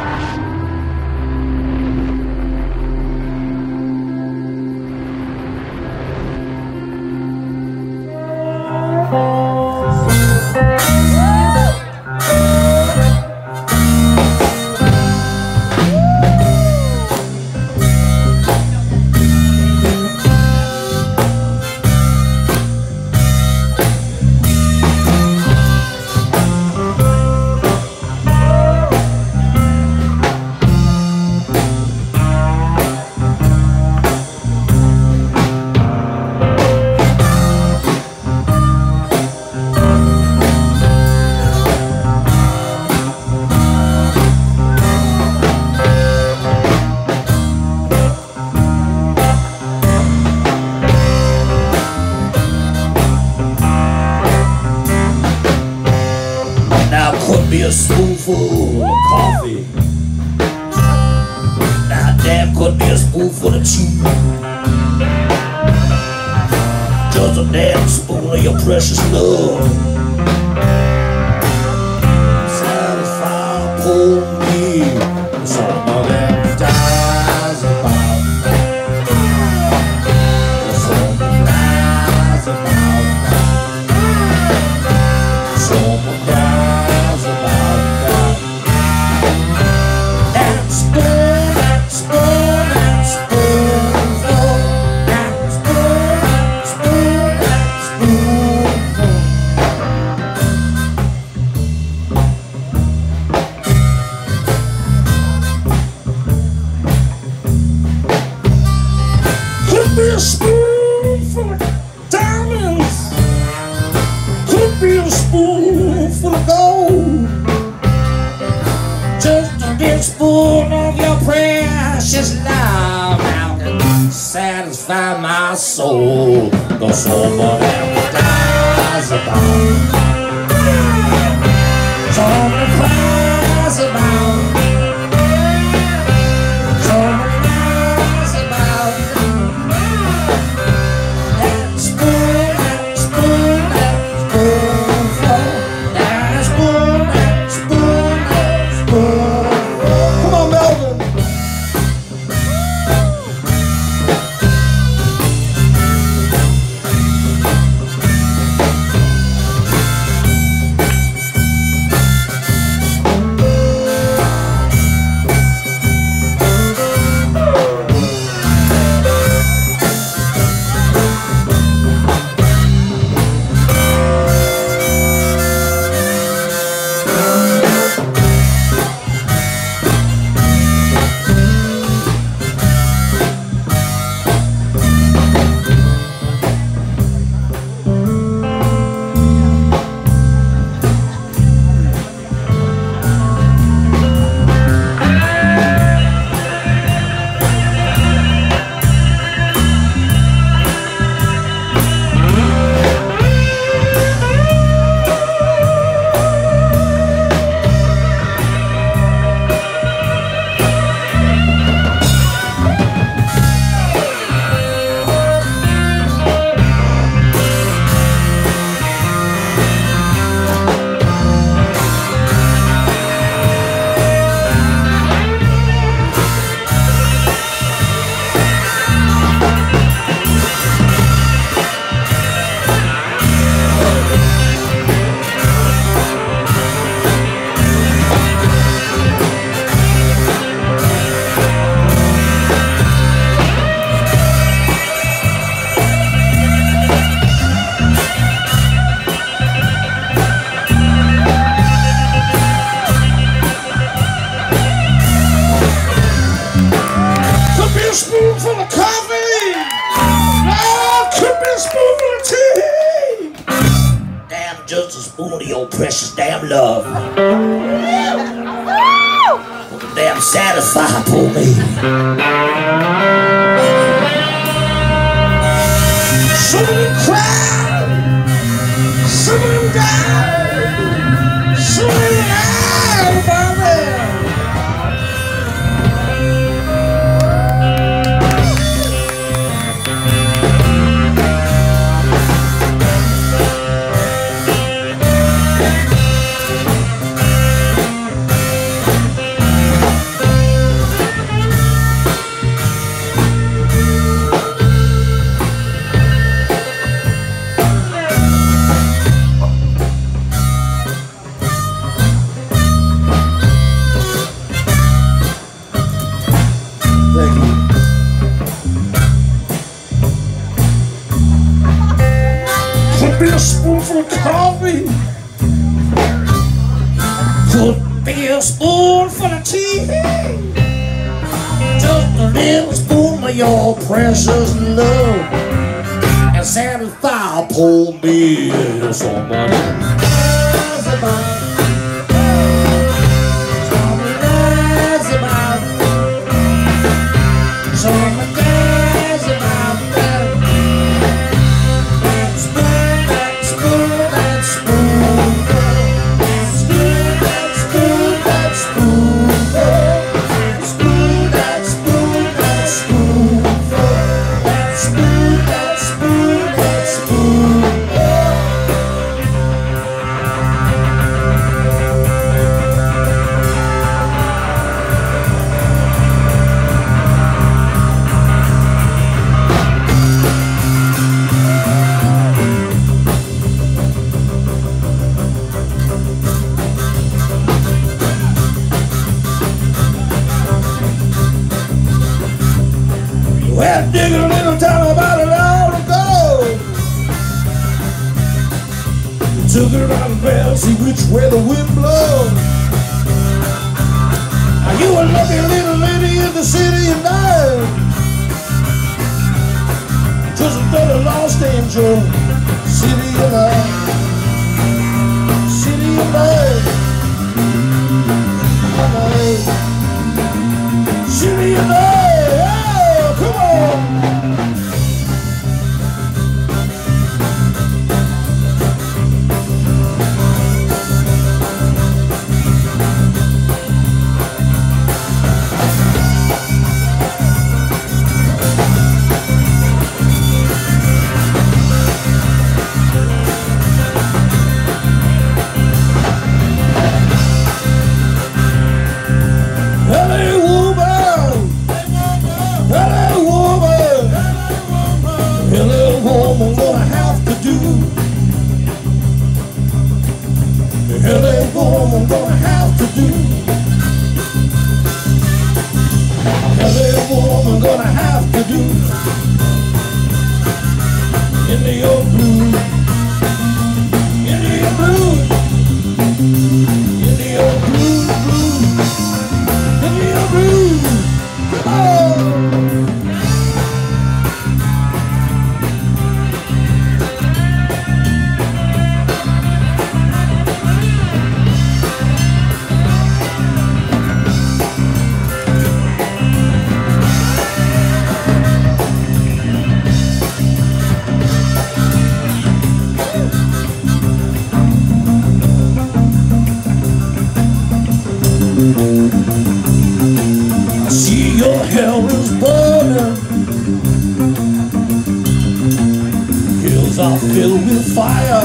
Me a spoonful of coffee. Now damn, cut me a spoonful of tea. Just a damn spoon of your precious love. Satisfy poor me. Some of them dies about. Some dies about. Some dies about. Could be a spoonful of diamonds. Could be a spoonful of gold. Just a big spoon of your precious love now can satisfy my soul. The soul of them dies about. Someone cries about. Spoonful of coffee. Oh, could be a spoonful of tea. Damn, just a spoon of your precious damn love. Damn satisfy poor me. Some of them cry, some of them die, some of them die about it. spoonful of tea, just a little spoon of your precious love, and satisfy poor me. Somebody lies about, somebody lies about, somebody lies about that. That spoon, that spoon, that spoon, that spoon, that spoon, that spoon, that spoon, that spoon, that spoon, that spoon, that spoon, that spoon. Well, dig a little time about it long ago. You took it around the bell, see which way the wind blows. Now you a lucky little lady in the city of night, just another lost angel. City of light, city of light, city of light. Come on! Hey woman! Hey woman! Hello woman, gonna have to do. Hello woman, gonna have to do. Hello woman, gonna have to do. Into your blues, into your blues, into your blues, blues, into your blues. Come on! I see your hair is burning, hills are filled with fire.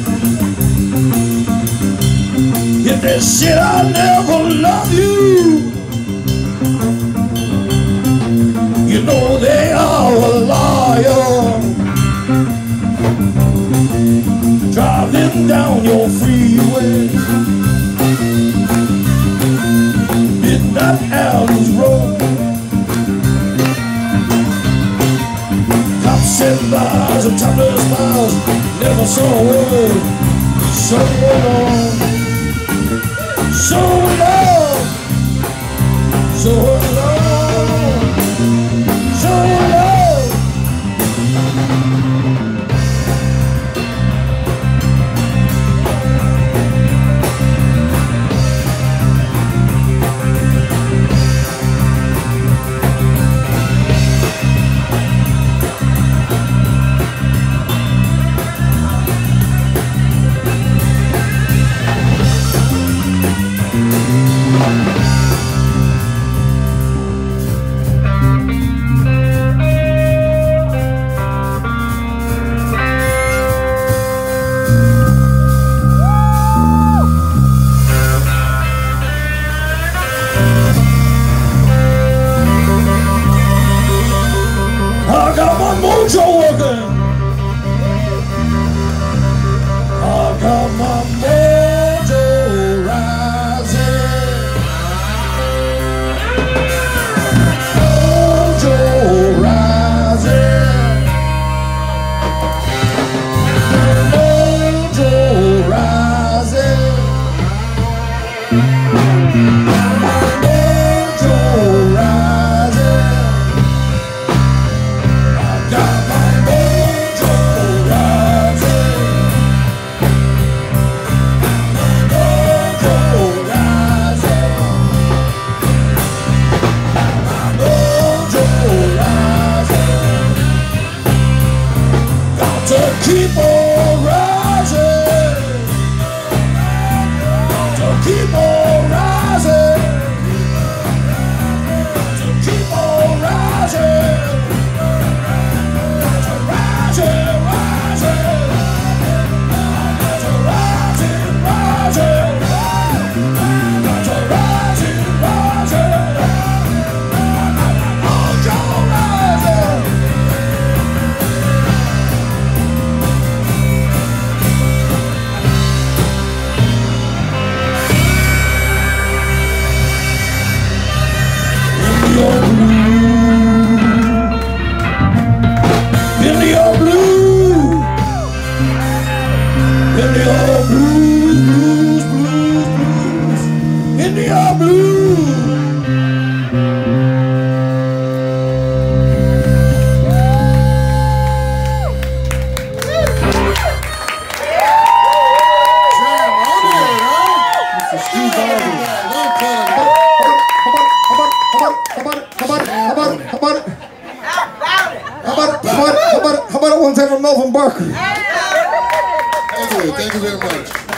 If they said I'll never love you, you know they are a liar. Driving down your freeway, midnight alleys roll, cops and bars and topless miles, never saw a word. So long, so long, so long, so long. Mojo working. I got my mojo rising. Mojo rising. Mojo rising. keep on rising, to keep on rising, to keep on rising, to rising, rising, to rising, rising, to rising, rising. Hold your rising. India blue, India blues, blues, blues, blues, India blue. How about it? One time from Melvin Barker? Thank you very much.